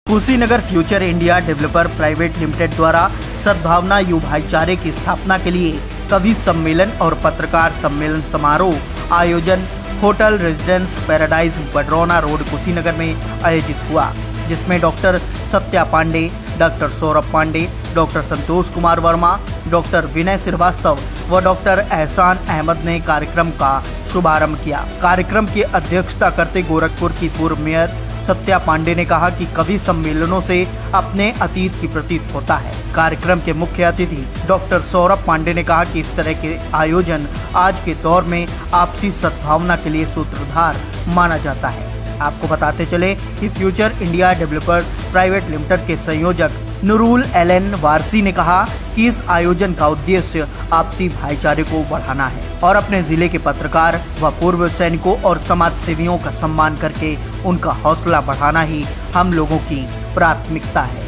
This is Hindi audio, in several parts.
Kushinagar future India developer private limited द्वारा सद्भावना युवा भाईचारे की स्थापना के लिए कवि सम्मेलन और पत्रकार सम्मेलन समारोह आयोजन hotel residence paradise Badrauna road Kushinagar में आयोजित हुआ, जिसमें doctor Satya Pandey, doctor Saurabh Pandey, doctor Santosh Kumar Verma, doctor Vinay Srivastava व डॉक्टर एहसान अहमद ने कार्यक्रम का शुभारंभ किया। कार्यक्रम की अध्यक्षता करते गोरखपुर की पूर्व मेयर सत्या पांडे ने कहा कि कवि सम्मेलनों से अपने अतीत की प्रतीत होता है। कार्यक्रम के मुख्य अतिथि डॉक्टर सौरभ पांडे ने कहा कि इस तरह के आयोजन आज के दौर में आपसी सद्भावना के लिए सूत्रधार माना जाता है। आपको बताते चले कि future India developer private limited के संयोजक नूरुल एलन वारसी ने कहा कि इस आयोजन का उद्देश्य आपसी भाईचारे को बढ़ाना है और अपने जिले के पत्रकार व पूर्व सैनिकों और समाज सेवियों का सम्मान करके उनका हौसला बढ़ाना ही हम लोगों की प्राथमिकता है।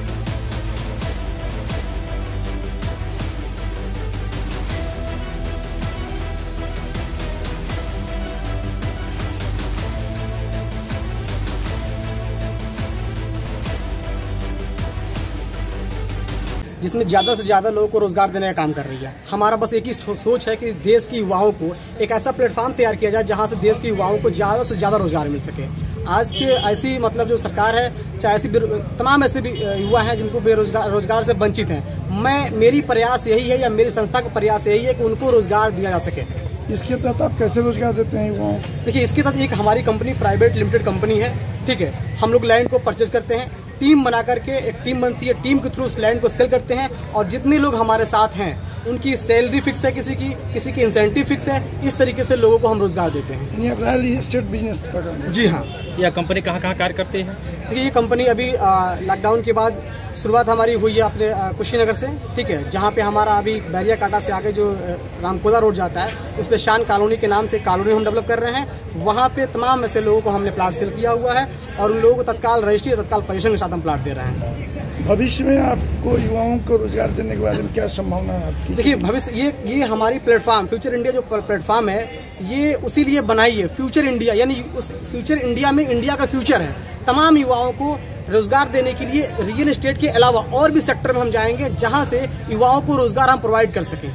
जिसमें ज़्यादा से ज़्यादा लोगों को रोजगार देने का काम कर रही है। हमारा बस एक ही सोच है कि देश के युवाओं को एक ऐसा प्लेटफॉर्म तैयार किया जाए जहां से देश के युवाओं को ज़्यादा से ज़्यादा रोजगार मिल सके। आज के ऐसी जो सरकार है, चाहे ऐसी तमाम ऐसे भी युवा हैं जिनको रोजगार से वंचित हैं। मेरी प्रयास यही है या मेरी संस्था का प्रयास यही है कि उनको रोजगार दिया जा सके। इसके तहत आप कैसे रोजगार देते हैं युवाओं? देखिए, इसके तहत एक हमारी कंपनी प्राइवेट लिमिटेड कंपनी है, ठीक है। हम लोग लैंड को परचेज करते हैं, टीम बना करके एक टीम बनती है, टीम के थ्रू उस लैंड को सेल करते हैं और जितने लोग हमारे साथ हैं उनकी सैलरी फिक्स है, किसी की इंसेंटिव फिक्स है। इस तरीके से लोगों को हम रोजगार देते हैं। रियल एस्टेट बिजनेस कर रहे हैं? जी हाँ। यह कंपनी कहाँ कार्य करती है? देखिए, ये कंपनी अभी लॉकडाउन के बाद शुरुआत हमारी हुई है अपने कुशीनगर से, ठीक है, जहाँ पे हमारा अभी बैरिया काटा से आगे जो रामकोदा रोड जाता है उस पे शान कॉलोनी के नाम से कॉलोनी हम डेवलप कर रहे हैं। वहाँ पे तमाम ऐसे लोगों को हमने प्लाट सेल किया हुआ है और उन लोगों को तत्काल रजिस्ट्री तत्काल पोजीशन के साथ हम प्लाट दे रहे हैं। भविष्य में आपको युवाओं को रोजगार देने के बारे में क्या संभावना है आपकी? देखिए, भविष्य ये हमारी प्लेटफॉर्म फ्यूचर इंडिया जो प्लेटफॉर्म है ये उसी लिए बनाई है। फ्यूचर इंडिया यानी उस फ्यूचर इंडिया में इंडिया का फ्यूचर है। तमाम युवाओं को रोजगार देने के लिए रियल एस्टेट के अलावा और भी सेक्टर में हम जाएंगे जहां से युवाओं को रोजगार हम प्रोवाइड कर सकें।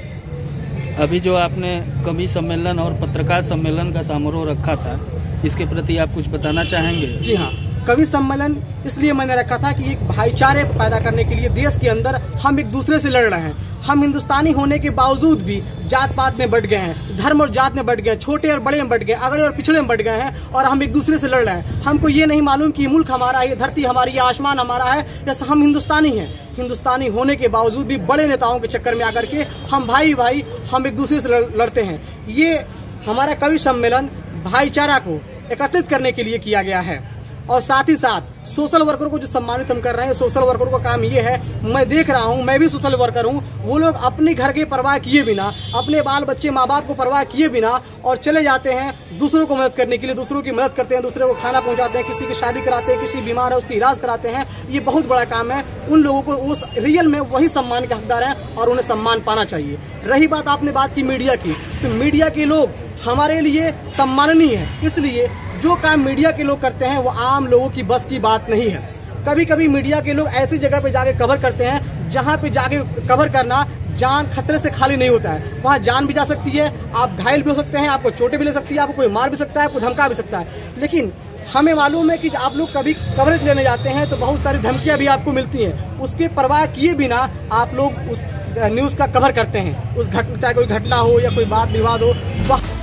अभी जो आपने कवि सम्मेलन और पत्रकार सम्मेलन का समारोह रखा था, इसके प्रति आप कुछ बताना चाहेंगे? जी हाँ, कवि सम्मेलन इसलिए मैंने रखा था कि एक भाईचारे पैदा करने के लिए देश के अंदर हम एक दूसरे से लड़ रहे हैं। हम हिंदुस्तानी होने के बावजूद भी जात पात में बट गए हैं, धर्म और जात में बट गए, छोटे और बड़े में बट गए, अगड़े और पिछड़े में बट गए हैं और हम एक दूसरे से लड़ रहे हैं। हमको ये नहीं मालूम कि मुल्क हमारा है, ये धरती हमारी, ये आसमान हमारा है, जैसे हम हिंदुस्तानी हैं। हिंदुस्तानी होने के बावजूद भी बड़े नेताओं के चक्कर में आकर के हम भाई हम एक दूसरे से लड़ते हैं। ये हमारा कवि सम्मेलन भाईचारा को एकत्रित करने के लिए किया गया है और साथ ही साथ सोशल वर्कर को जो सम्मानित हम कर रहे हैं। सोशल वर्कर का काम ये है, मैं देख रहा हूँ, मैं भी सोशल वर्कर हूँ, वो लोग अपने घर की परवाह किए बिना, अपने बाल बच्चे माँ बाप को परवाह किए बिना और चले जाते हैं दूसरों को मदद करने के लिए। दूसरों की मदद करते हैं, दूसरे को खाना पहुँचाते हैं, किसी की शादी कराते हैं, किसी बीमार है उसकी इलाज कराते हैं। ये बहुत बड़ा काम है। उन लोगों को उस रियल में वही सम्मान के हकदार हैं और उन्हें सम्मान पाना चाहिए। रही बात आपने बात की मीडिया की, तो मीडिया के लोग हमारे लिए सम्माननीय है, इसलिए जो काम मीडिया के लोग करते हैं वो आम लोगों की बस की बात नहीं है। कभी कभी मीडिया के लोग ऐसी जगह पे जाके कवर करते हैं जहां पे जाके कवर करना जान खतरे से खाली नहीं होता है। वहां जान भी जा सकती है, आप घायल भी हो सकते हैं, आपको चोटें भी ले सकती है, आपको कोई मार भी सकता है, आपको धमका भी सकता है। लेकिन हमें मालूम है कि आप लोग कभी कवरेज लेने जाते हैं तो बहुत सारी धमकियां भी आपको मिलती हैं। उसके परवाह किए बिना आप लोग उस न्यूज का कवर करते हैं। चाहे कोई घटना हो या कोई बात विवाद हो,